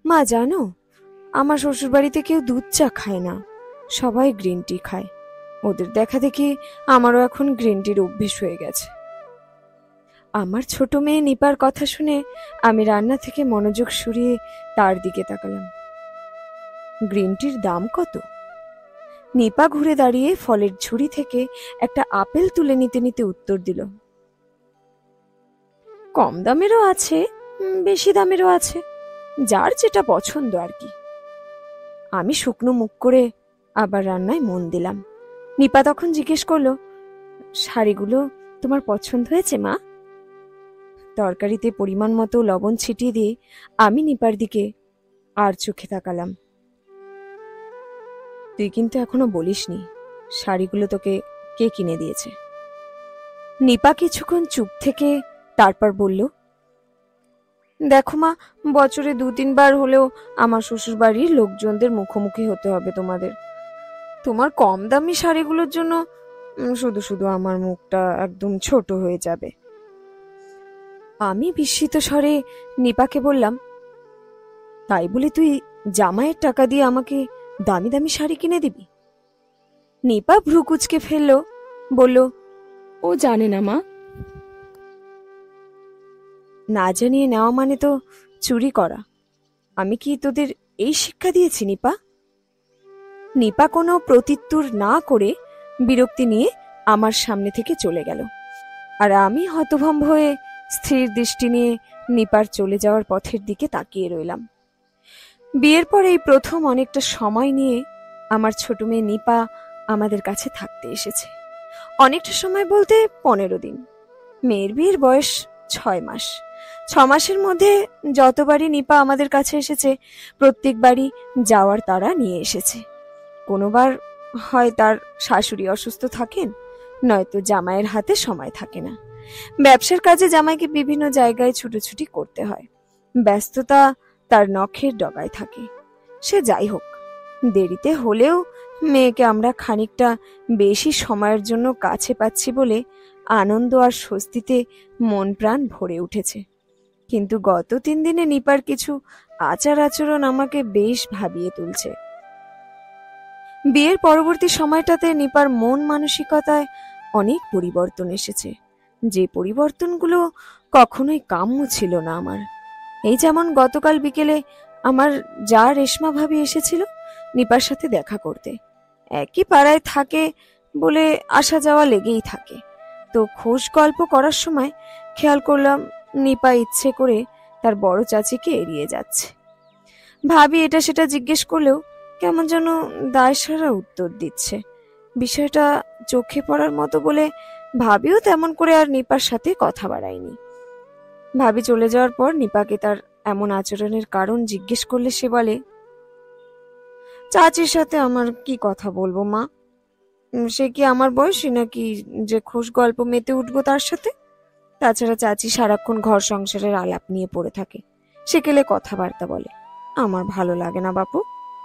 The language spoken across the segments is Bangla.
মা জানো, আমার শ্বশুরবাড়িতে কেউ দুধ চা খায় না, সবাই গ্রিন টি খায়। ওদের দেখা দেখি আমারও এখন গ্রিন টির অভ্যেস হয়ে গেছে। আমার ছোট মেয়ে নিপার কথা শুনে আমি রান্না থেকে মনোযোগ সরিয়ে তার দিকে তাকালাম। গ্রিন টির দাম কত? নিপা ঘুরে দাঁড়িয়ে ফলের ঝুড়ি থেকে একটা আপেল তুলে নিতে নিতে উত্তর দিল, কম দামেরও আছে, বেশি দামেরও আছে, যার যেটা পছন্দ আর কি। আমি শুকনো মুখ করে আবার রান্নায় মন দিলাম। নিপা তখন জিজ্ঞেস করলো, শাড়িগুলো তোমার পছন্দ হয়েছে মা? তরকারিতে পরিমাণ মতো লবণ ছিটিয়ে দিয়ে আমি নিপার দিকে আর চোখে তাকালাম। তুই কিন্তু এখনো বলিসনি শাড়িগুলো তোকে কে কিনে দিয়েছে। নিপা কিছুক্ষণ চুপ থেকে তারপর বলল, দেখো মা, বছরে 2-3 বার হলেও আমার শ্বশুর বাড়ির লোকজনদের মুখোমুখি হতে হবে তোমাদের। তোমার কম দামি শাড়িগুলোর জন্য শুধু শুধু আমার মুখটা একদম ছোট হয়ে যাবে। আমি বিস্মিত স্বরে নিপাকে বললাম, তাই বলে তুই জামাইয়ের টাকা দিয়ে আমাকে দামি দামি শাড়ি কিনে দিবি? নিপা ভ্রু কুঁচকে ফেললো, বলল, ও জানে না মা। না জানিয়ে নেওয়া মানে তো চুরি করা। আমি কি তোদের এই শিক্ষা দিয়েছি নিপা? নিপা কোনো প্রত্যুত্তর না করে বিরক্তি নিয়ে আমার সামনে থেকে চলে গেল, আর আমি হতভম্ব হয়ে স্থির দৃষ্টি নিয়ে নিপার চলে যাওয়ার পথের দিকে তাকিয়ে রইলাম। বিয়ের পর এই প্রথম অনেকটা সময় নিয়ে আমার ছোট মেয়ে নিপা আমাদের কাছে থাকতে এসেছে। অনেকটা সময় বলতে 15 দিন। মেয়ের বিয়ের বয়স 6 মাস। 6 মাসের মধ্যে যতবারই নিপা আমাদের কাছে এসেছে প্রত্যেকবারই যাওয়ার তাড়া নিয়ে এসেছে। কোনোবার হয় তার শাশুড়ি অসুস্থ থাকেন, নয়তো জামাইয়ের হাতে সময় থাকে না। ব্যবসার কাজে জামাইকে বিভিন্ন জায়গায় ছুটোছুটি করতে হয়। ব্যস্ততা তার নখের ডগায় থাকে। সে যাই হোক, দেরিতে হলেও মেয়েকে আমরা খানিকটা বেশি সময়ের জন্য কাছে পাচ্ছি বলে আনন্দ আর স্বস্তিতে মন প্রাণ ভরে উঠেছে। কিন্তু গত 3 দিনে নিপার কিছু আচার আচরণ আমাকে বেশ ভাবিয়ে তুলছে। বিয়ের পরবর্তী সময়টাতে নিপার মন মানসিকতায় অনেক পরিবর্তন এসেছে, যে পরিবর্তনগুলো কখনোই কাম্য ছিল না আমার। এই যেমন গতকাল বিকেলে আমার যা রেশমা ভাবি এসেছিল নিপার সাথে দেখা করতে। একই পাড়ায় থাকে বলে আসা যাওয়া লেগেই থাকে। তো খোশ গল্প করার সময় খেয়াল করলাম নিপা ইচ্ছে করে তার বড় চাচিকে এড়িয়ে যাচ্ছে। ভাবি এটা সেটা জিজ্ঞেস করলেও কেমন যেন দায়সারা উত্তর দিচ্ছে। বিষয়টা চোখে পড়ার মতো বলে ভাবিও তেমন করে আর নিপার সাথে কথা বাড়ায়নি। ভাবি চলে যাওয়ার পর নিপাকে তার এমন আচরণের কারণ জিজ্ঞেস করলে সে বলে, চাচির সাথে আমার কি কথা বলবো মা? সে কি আমার বয়সী নাকি যে খোশ গল্প মেতে উঠবো তার সাথে? তাছাড়া চাচি সারাক্ষণ ঘর সংসারের আলাপ নিয়ে পড়ে থাকে, সেকেলে কথাবার্তা বলে, আমার ভালো লাগে না বাপু।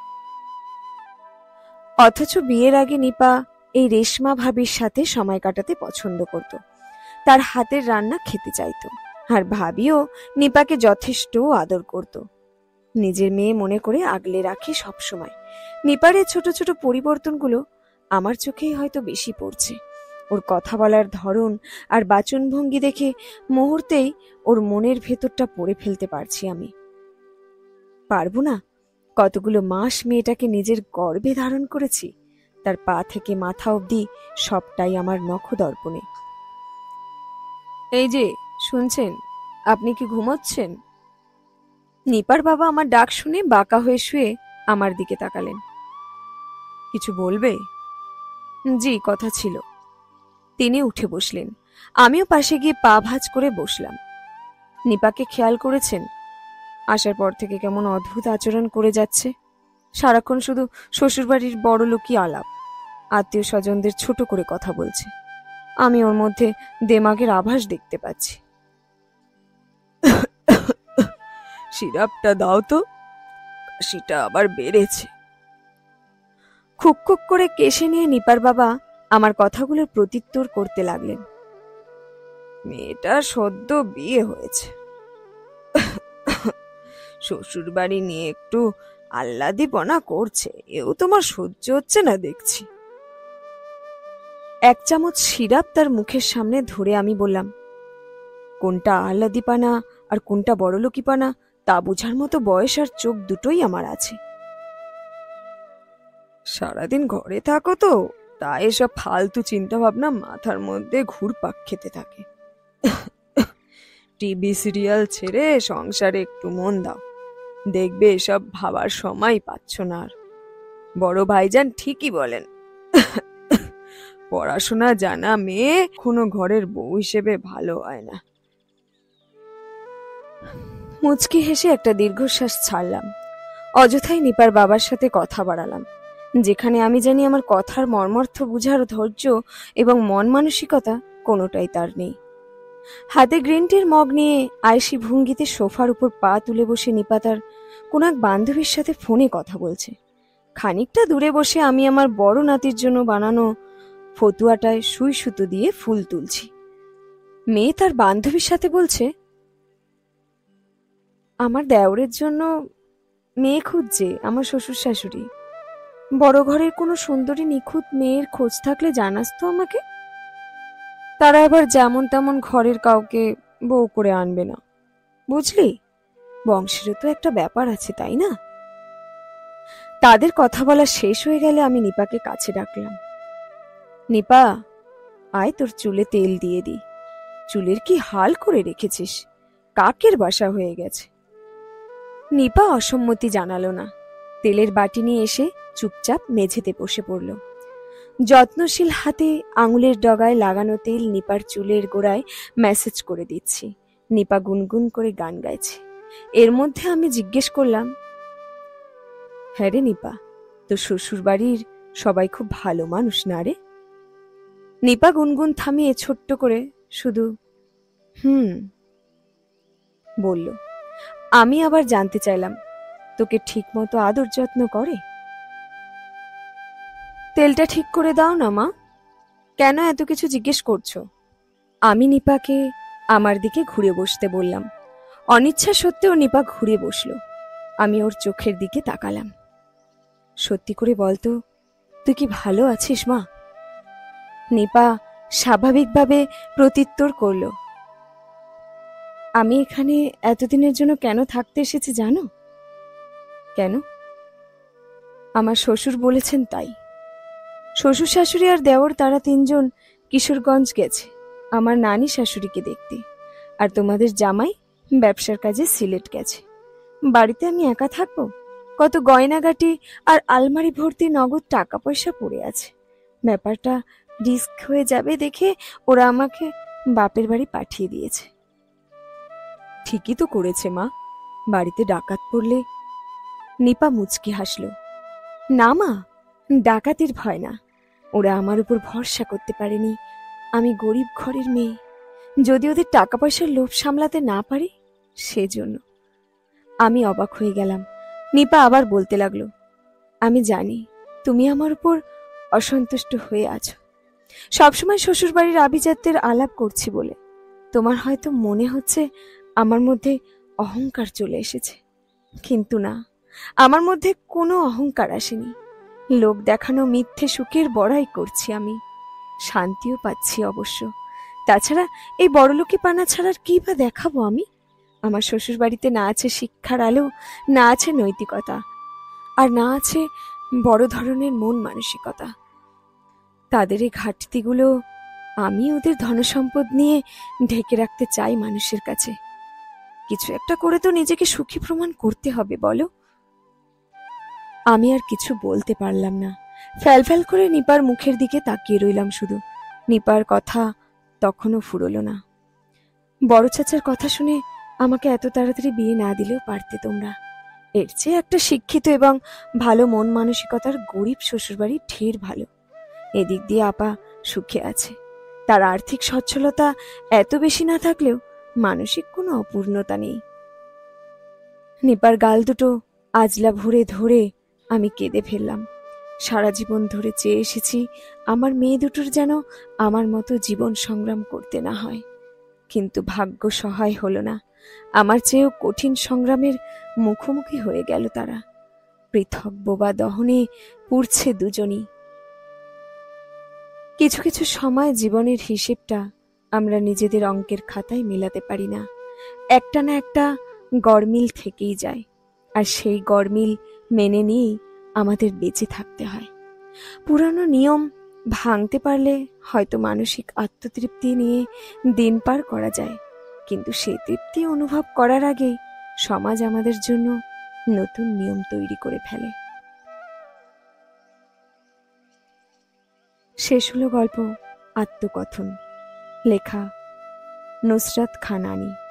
অথচ বিয়ের আগে নিপা এই রেশমা ভাবির সাথে সময় কাটাতে পছন্দ করত, তার হাতের রান্না খেতে চাইত, আর ভাবিও নিপাকে যথেষ্ট আদর করত। নিজের মেয়ে মনে করে আগলে রাখে সবসময়। নিপারের ছোট ছোট পরিবর্তনগুলো আমার চোখেই হয়তো বেশি পড়ছে। ওর কথা বলার ধরন আর বাচনভঙ্গি দেখে মুহূর্তেই ওর মনের ভেতরটা পড়ে ফেলতে পারছি আমি। পারবো না? কতগুলো মাস মেয়েটাকে নিজের গর্ভে ধারণ করেছি, তার পা থেকে মাথা অবধি সবটাই আমার নখদর্পণে। এই যে শুনছেন, আপনি কি ঘুমোচ্ছেন? নিপার বাবা আমার ডাক শুনে বাঁকা হয়ে শুয়ে আমার দিকে তাকালেন। কিছু বলবে? জি, কথা ছিল। তিনি উঠে বসলেন। আমিও পাশে গিয়ে পা ভাঁজ করে বসলাম। নিপাকে খেয়াল করেছেন? আসার পর থেকে কেমন অদ্ভুত আচরণ করে যাচ্ছে। সারাক্ষণ শুধু শ্বশুরবাড়ির বড় লোকই আলাপ, আত্মীয় স্বজনদের ছোট করে কথা বলছে। আমি ওর মধ্যে দেমাগের আভাস দেখতে পাচ্ছি। সিরাপটা দাও তো, কাশিটা আবার বেড়েছে। খুক খুক করে কেশে নিয়ে নিপার বাবা আমার কথাগুলোর প্রত্যুত্তর করতে লাগলেন। মেয়েটার সদ্য বিয়ে হয়েছে, শ্বশুর বাড়ি নিয়ে একটু আহ্লাদিপনা করছে, এও তোমার সহ্য হচ্ছে না দেখছি। এক চামচ সিরাপ তার মুখের সামনে ধরে আমি বললাম, কোনটা আহ্লাদিপানা আর কোনটা বড়লোকিপানা তা বোঝার মতো বয়স আর চোখ দুটোই আমার আছে। সারাদিন ঘরে থাকো তো, তাই এসব ফালতু চিন্তা ভাবনা মাথার মধ্যে ঘুরপাক খেতে থাকে। টিভি সিরিয়াল ছেড়ে সংসারে একটু মন দাও, দেখবে এসব ভাবার সময় পাচ্ছ না আর। বড় ভাইজান ঠিকই বলেন, পড়াশোনা জানা মেয়ে কোনো ঘরের বউ হিসেবে ভালো হয় না। মুচকি হেসে একটা দীর্ঘশ্বাস ছাড়লাম। অযথাই নিপার বাবার সাথে কথা বাড়ালাম, যেখানে আমি জানি আমার কথার মর্মার্থ বুঝার ধৈর্য এবং মন মানসিকতা কোনোটাই তার নেই। হাতে গ্রিন টির মগ নিয়ে আয়েশি ভঙ্গিতে সোফার উপর পা তুলে বসে নিপা তার কোন এক বান্ধবীর সাথে ফোনে কথা বলছে। খানিকটা দূরে বসে আমি আমার বড় নাতির জন্য বানানো ফতুয়াটায় সুই সুতো দিয়ে ফুল তুলছি। মেয়ে তার বান্ধবীর সাথে বলছে, আমার দেওরের জন্য মেয়ে খুঁজছে আমার শ্বশুর শাশুড়ি। বড় ঘরের কোনো সুন্দরী নিখুঁত মেয়ের খোঁজ থাকলে জানাস তো আমাকে। তারা আবার যেমন তেমন ঘরের কাউকে বউ করে আনবে না, বুঝলি? বংশেরও তো একটা ব্যাপার আছে, তাই না? তাদের কথা বলা শেষ হয়ে গেলে আমি নিপাকে কাছে ডাকলাম। নিপা, আয় তোর চুলে তেল দিয়ে দি। চুলের কি হাল করে রেখেছিস, কাকের বাসা হয়ে গেছে। নিপা অসম্মতি জানালো না, তেলের বাটি নিয়ে এসে চুপচাপ মেঝেতে বসে পড়ল। যত্নশীল হাতে আঙুলের ডগায় লাগানো তেল নিপার চুলের গোড়ায় মেসেজ করে দিচ্ছি। নিপা গুনগুন করে গান গাইছে। এর মধ্যে আমি জিজ্ঞেস করলাম, হ্যাঁ রে নিপা, তোর শ্বশুর বাড়ির সবাই খুব ভালো মানুষ না রে? নিপা গুনগুন থামিয়ে ছোট্ট করে শুধু বলল। আমি আবার জানতে চাইলাম, তোকে ঠিক মতো আদর যত্ন করে? তেলটা ঠিক করে দাও না মা, কেন এত কিছু জিজ্ঞেস করছো? আমি নিপাকে আমার দিকে ঘুরে বসতে বললাম। অনিচ্ছা সত্ত্বেও নিপা ঘুরে বসল। আমি ওর চোখের দিকে তাকালাম। সত্যি করে বলতো, তুই কি ভালো আছিস মা? নিপা স্বাভাবিকভাবে প্রত্যুত্তর করল, আমি এখানে এতদিনের জন্য কেন থাকতে এসেছি জানো? কেন? আমার শ্বশুর বলেছেন তাই। শ্বশুর শাশুড়ি আর দেওর তারা তিনজন কিশোরগঞ্জ গেছে আমার নানি শাশুড়িকে দেখতে, আর তোমাদের জামাই ব্যবসার কাজে সিলেট গেছে। বাড়িতে আমি একা থাকবো? কত গয়নাগাটি আর আলমারি ভর্তি নগদ টাকা পয়সা পড়ে আছে। ব্যাপারটা রিস্ক হয়ে যাবে দেখে ওরা আমাকে বাপের বাড়ি পাঠিয়ে দিয়েছে। ঠিকই তো করেছে মা, বাড়িতে ডাকাত পড়লে। নিপা মুচকি হাসল। না মা, ডাকাতের ভয় না, ওরা আমার উপর ভরসা করতে পারেনি। আমি গরিব ঘরের মেয়ে, যদি ওদের টাকা পয়সার লোভ সামলাতে না পারি সেজন্য। আমি অবাক হয়ে গেলাম। নিপা আবার বলতে লাগলো, আমি জানি তুমি আমার উপর অসন্তুষ্ট হয়ে আছো, সবসময় শ্বশুর বাড়ির আভিজাত্যের আলাপ করছি বলে। তোমার হয়তো মনে হচ্ছে আমার মধ্যে অহংকার চলে এসেছে, কিন্তু না, আমার মধ্যে কোনো অহংকার আসেনি। লোক দেখানো মিথ্যে সুখের বড়াই করছি আমি, শান্তিও পাচ্ছি অবশ্য। তাছাড়া এই বড়লোকি পানা ছাড়ার কি বা দেখাবো আমি? আমার শ্বশুর বাড়িতে না আছে শিক্ষার আলো, না আছে নৈতিকতা, আর না আছে বড় ধরনের মন মানসিকতা। তাদের এই ঘাটতিগুলো আমি ওদের ধনসম্পদ নিয়ে ঢেকে রাখতে চাই মানুষের কাছে। কিছু একটা করে তো নিজেকে সুখী প্রমাণ করতে হবে, বলো? আমি আর কিছু বলতে পারলাম না। ফ্যালফ্যাল করে নিপার মুখের দিকে তাকিয়ে রইলাম শুধু। নিপার কথা তখনও ফুরলো না। বড় চাচার কথা শুনে আমাকে এত তাড়াতাড়ি বিয়ে না দিলেও পারতে তোমরা। এর চেয়ে একটা শিক্ষিত এবং ভালো মন মানসিকতার গরিব শ্বশুরবাড়ি ঢের ভালো। এদিক দিয়ে আপা সুখে আছে। তার আর্থিক সচ্ছলতা এত বেশি না থাকলেও মানসিক কোনো অপূর্ণতা নেই। নিপার গাল দুটো আজলা ভরে ধরে আমি কেঁদে ফেললাম। সারা জীবন ধরে চেয়ে এসেছি আমার মেয়ে দুটোর যেন আমার মতো জীবন সংগ্রাম করতে না হয়, কিন্তু ভাগ্য সহায় হলো না। আমার চেয়েও কঠিন সংগ্রামের মুখোমুখি হয়ে গেল তারা। পৃথক বোবা দহনে পুড়ছে দুজনই। কিছু কিছু সময় জীবনের হিসেবটা আমরা নিজেদের অঙ্কের খাতায় মেলাতে পারি না। একটা না একটা গড়মিল থেকেই যায়, আর সেই গড়মিল মেনে নিয়েই আমাদের বেঁচে থাকতে হয়। পুরানো নিয়ম ভাঙতে পারলে হয়তো মানসিক আত্মতৃপ্তি নিয়ে দিন পার করা যায়, কিন্তু সেই তৃপ্তি অনুভব করার আগে সমাজ আমাদের জন্য নতুন নিয়ম তৈরি করে ফেলে। শেষ হলো গল্প আত্মকথন, লেখা নুসরাত খান আনি।